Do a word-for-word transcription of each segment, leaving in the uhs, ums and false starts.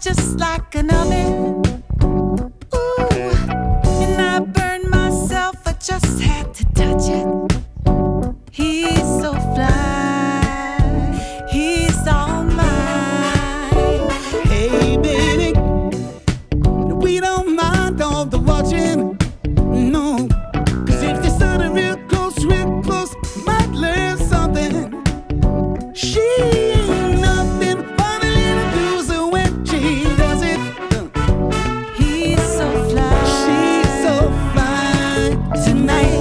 just like an oven. Ooh, and I burned myself, I just had to touch it. He's so fly, he's all mine. Hey baby, we don't mind all the watching, no. Cause if you study real close, real close, might learn something. She ain't nothing but a little loser when she does it. He's so fly, She's so fly tonight.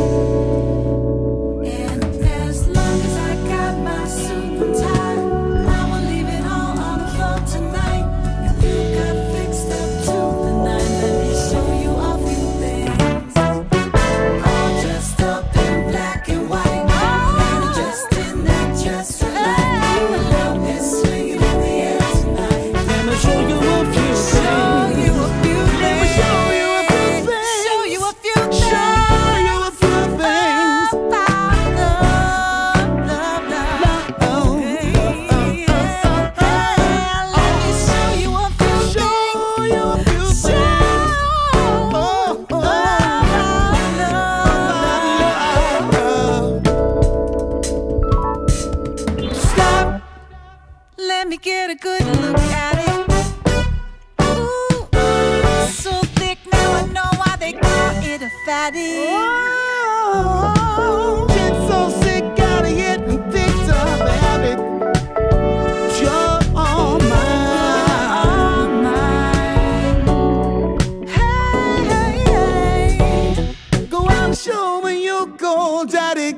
and as long as I got my suit and tie, I will leave it all on the floor tonight. And you got fixed up to the nine. Let me show you a few things. All dressed up in black and white, and just in that dress tonight. The love is swinging in the air tonight. Let me show you a few Show things. you a few Let me things. show you a few things. Show you a few things. Show you a few things. About love, love, love. Oh, Hey, let me show you a few show you a few things. things. Show Oh, oh, love, love. Stop. Let me get a good look at it. Ooh, so thick now I know why they call it a fatty. oh, get so sick, gotta get picked up, habit. You're all All mine. mine. Hey, hey, hey. Go out and show me your gold, daddy.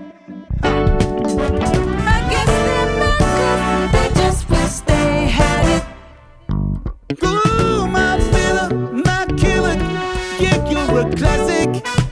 I guess they're mad 'cause they just wish they had it. Ooh, my filler, my killer, yeah, you're a classic.